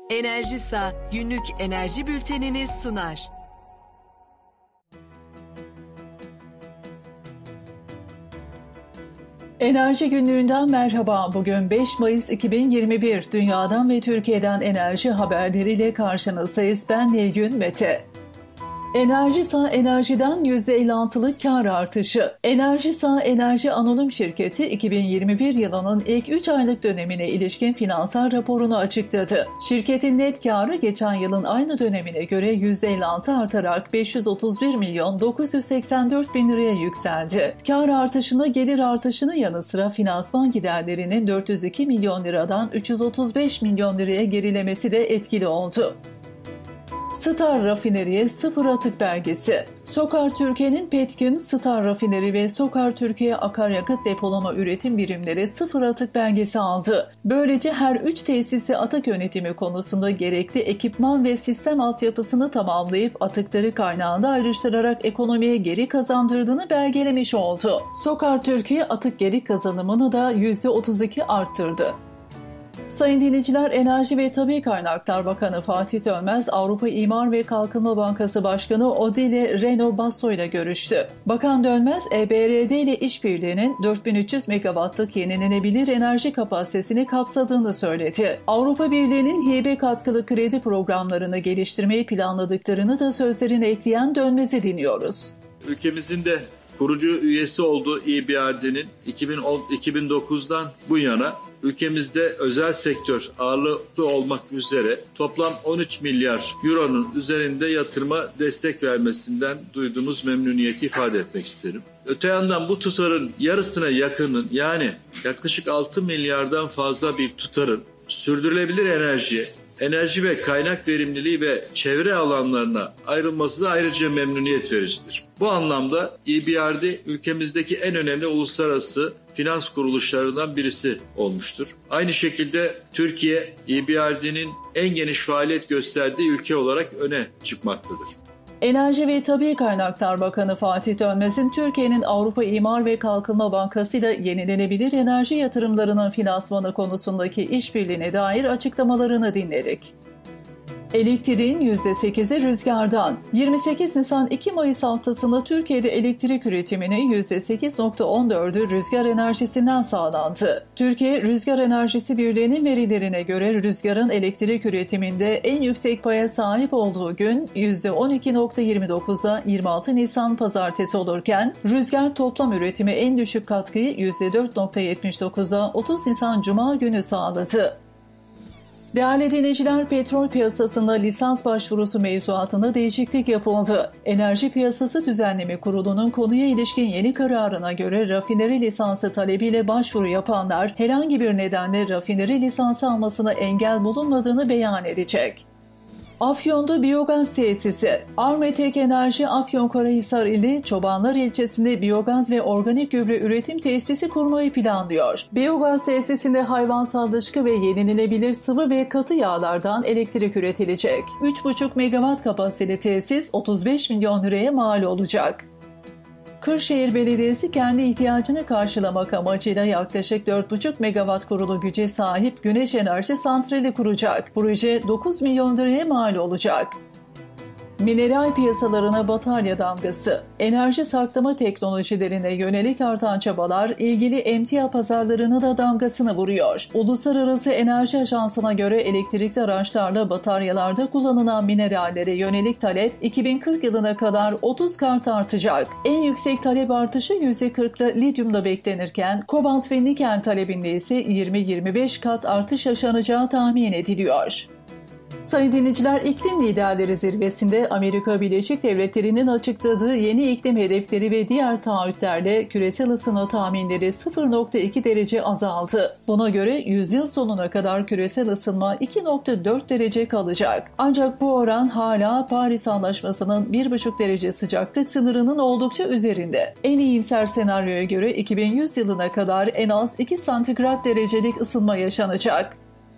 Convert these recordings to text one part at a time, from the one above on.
Enerjisa günlük enerji bülteniniz sunar. Enerji günlüğünden merhaba. Bugün 5 Mayıs 2021. Dünyadan ve Türkiye'den enerji haberleriyle karşınızdayız. Ben Nilgün Mete. Enerjisa Enerji'den %56'lık kar artışı. Enerjisa Enerji Anonim Şirketi 2021 yılının ilk 3 aylık dönemine ilişkin finansal raporunu açıkladı. Şirketin net karı geçen yılın aynı dönemine göre %56 artarak 531 milyon 984 bin liraya yükseldi. Kar artışına gelir artışının yanı sıra finansman giderlerinin 402 milyon liradan 335 milyon liraya gerilemesi de etkili oldu. Star Rafineri'ye sıfır atık belgesi. Sokar Türkiye'nin Petkim, Star Rafineri ve Sokar Türkiye akaryakıt depolama üretim birimleri sıfır atık belgesi aldı. Böylece her 3 tesisi atık yönetimi konusunda gerekli ekipman ve sistem altyapısını tamamlayıp atıkları kaynağında ayrıştırarak ekonomiye geri kazandırdığını belgelemiş oldu. Sokar Türkiye atık geri kazanımını da %32 arttırdı. Sayın dinleyiciler, Enerji ve Tabii Kaynaklar Bakanı Fatih Dönmez, Avrupa İmar ve Kalkınma Bankası Başkanı Odile Reno-Basso ile görüştü. Bakan Dönmez, EBRD ile işbirliğinin 4300 megawattlık yenilenebilir enerji kapasitesini kapsadığını söyledi. Avrupa Birliği'nin hibe katkılı kredi programlarını geliştirmeyi planladıklarını da sözlerine ekleyen Dönmez'i dinliyoruz. Ülkemizin de kurucu üyesi olduğu EBRD'nin 2009'dan bu yana ülkemizde özel sektör ağırlıklı olmak üzere toplam 13 milyar euronun üzerinde yatırıma destek vermesinden duyduğumuz memnuniyeti ifade etmek isterim. Öte yandan bu tutarın yarısına yakının, yani yaklaşık 6 milyardan fazla bir tutarın sürdürülebilir enerji ve kaynak verimliliği ve çevre alanlarına ayrılması da ayrıca memnuniyet vericidir. Bu anlamda EBRD ülkemizdeki en önemli uluslararası finans kuruluşlarından birisi olmuştur. Aynı şekilde Türkiye, EBRD'nin en geniş faaliyet gösterdiği ülke olarak öne çıkmaktadır. Enerji ve Tabii Kaynaklar Bakanı Fatih Dönmez'in Türkiye'nin Avrupa İmar ve Kalkınma Bankası ile yenilenebilir enerji yatırımlarının finansmanı konusundaki işbirliğine dair açıklamalarını dinledik. Elektriğin %8'i rüzgardan. 28 Nisan 2 Mayıs haftasında Türkiye'de elektrik üretiminin %8.14'ü rüzgar enerjisinden sağlandı. Türkiye Rüzgar Enerjisi Birliği'nin verilerine göre rüzgarın elektrik üretiminde en yüksek paya sahip olduğu gün %12.29'a 26 Nisan Pazartesi olurken, rüzgar toplam üretimi en düşük katkıyı %4.79'a 30 Nisan Cuma günü sağladı. Değerli dinleyiciler, petrol piyasasında lisans başvurusu mevzuatında değişiklik yapıldı. Enerji Piyasası Düzenleme Kurulu'nun konuya ilişkin yeni kararına göre rafineri lisansı talebiyle başvuru yapanlar herhangi bir nedenle rafineri lisansı almasına engel bulunmadığını beyan edecek. Afyon'da biyogaz tesisi. Armetek Enerji Afyonkarahisar ili Çobanlar ilçesinde biyogaz ve organik gübre üretim tesisi kurmayı planlıyor. Biyogaz tesisinde hayvansal dışkı ve yenilenebilir sıvı ve katı yağlardan elektrik üretilecek. 3,5 megawatt kapasiteli tesis 35 milyon liraya mal olacak. Kırşehir Belediyesi kendi ihtiyacını karşılamak amacıyla yaklaşık 4,5 megawatt kurulu güce sahip güneş enerji santrali kuracak. Proje 9 milyon liraya mal olacak. Mineral piyasalarına batarya damgası. Enerji saklama teknolojilerine yönelik artan çabalar ilgili emtia pazarlarına da damgasını vuruyor. Uluslararası Enerji Ajansı'na göre elektrikli araçlarla bataryalarda kullanılan minerallere yönelik talep 2040 yılına kadar 30 kat artacak. En yüksek talep artışı %40'la lityumda beklenirken kobalt ve nikel talebinde ise 20-25 kat artış yaşanacağı tahmin ediliyor. Sayın dinleyiciler, iklim liderleri zirvesinde Amerika Birleşik Devletleri'nin açıkladığı yeni iklim hedefleri ve diğer taahhütlerle küresel ısınma tahminleri 0,2 derece azaldı. Buna göre yüzyıl sonuna kadar küresel ısınma 2,4 derece kalacak. Ancak bu oran hala Paris Anlaşması'nın 1,5 derece sıcaklık sınırının oldukça üzerinde. En iyimser senaryoya göre 2100 yılına kadar en az 2 santigrat derecelik ısınma yaşanacak.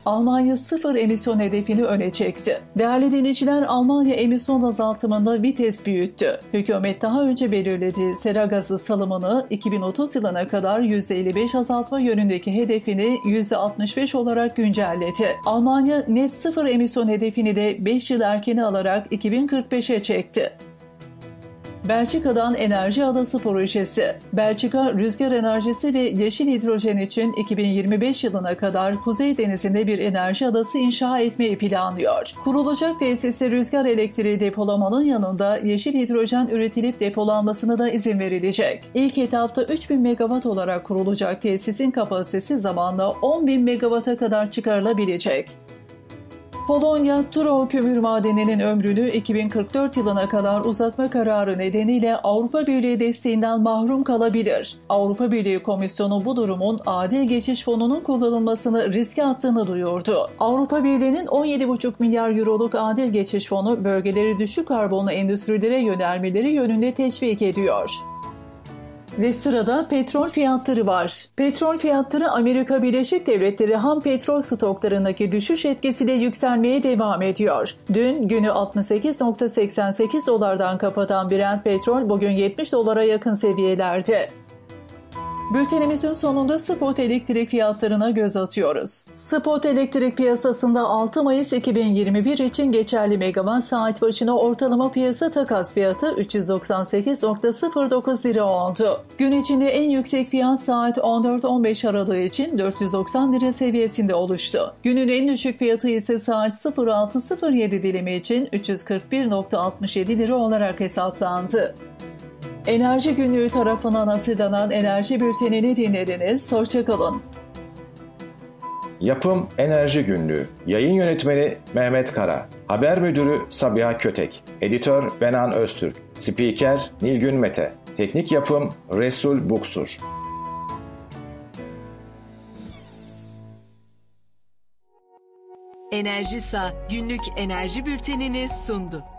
Almanya sıfır emisyon hedefini öne çekti. Değerli dinleyiciler, Almanya emisyon azaltımında vites büyüttü. Hükümet daha önce belirlediği sera gazı salımını 2030 yılına kadar %55 azaltma yönündeki hedefini %65 olarak güncelledi. Almanya net sıfır emisyon hedefini de 5 yıl erkene alarak 2045'e çekti. Belçika'dan Enerji Adası projesi. Belçika, rüzgar enerjisi ve yeşil hidrojen için 2025 yılına kadar Kuzey Denizi'nde bir enerji adası inşa etmeyi planlıyor. Kurulacak tesiste rüzgar elektriği depolamanın yanında yeşil hidrojen üretilip depolanmasına da izin verilecek. İlk etapta 3000 megawatt olarak kurulacak tesisin kapasitesi zamanla 10.000 megawatt'a kadar çıkarılabilecek. Polonya, Turów kömür madeninin ömrünü 2044 yılına kadar uzatma kararı nedeniyle Avrupa Birliği desteğinden mahrum kalabilir. Avrupa Birliği Komisyonu bu durumun adil geçiş fonunun kullanılmasını riske attığını duyurdu. Avrupa Birliği'nin 17,5 milyar euroluk adil geçiş fonu bölgeleri düşük karbonlu endüstrilere yönelmeleri yönünde teşvik ediyor. Ve sırada petrol fiyatları var. Petrol fiyatları Amerika Birleşik Devletleri ham petrol stoklarındaki düşüş etkisiyle yükselmeye devam ediyor. Dün günü 68,88 dolardan kapatan Brent petrol bugün 70 dolara yakın seviyelerde. Bültenimizin sonunda spot elektrik fiyatlarına göz atıyoruz. Spot elektrik piyasasında 6 Mayıs 2021 için geçerli megawatt saat başına ortalama piyasa takas fiyatı 398,09 lira oldu. Gün içinde en yüksek fiyat saat 14-15 aralığı için 490 lira seviyesinde oluştu. Günün en düşük fiyatı ise saat 06.07 dilimi için 341,67 lira olarak hesaplandı. Enerji Günlüğü tarafından hazırlanan Enerji Bülteni'ni dinlediniz. Hoşça kalın. Yapım Enerji Günlüğü. Yayın Yönetmeni Mehmet Kara. Haber Müdürü Sabiha Kötek. Editör Benan Öztürk. Spiker Nilgün Mete. Teknik Yapım Resul Buksur. Enerjisa günlük enerji bültenini sundu.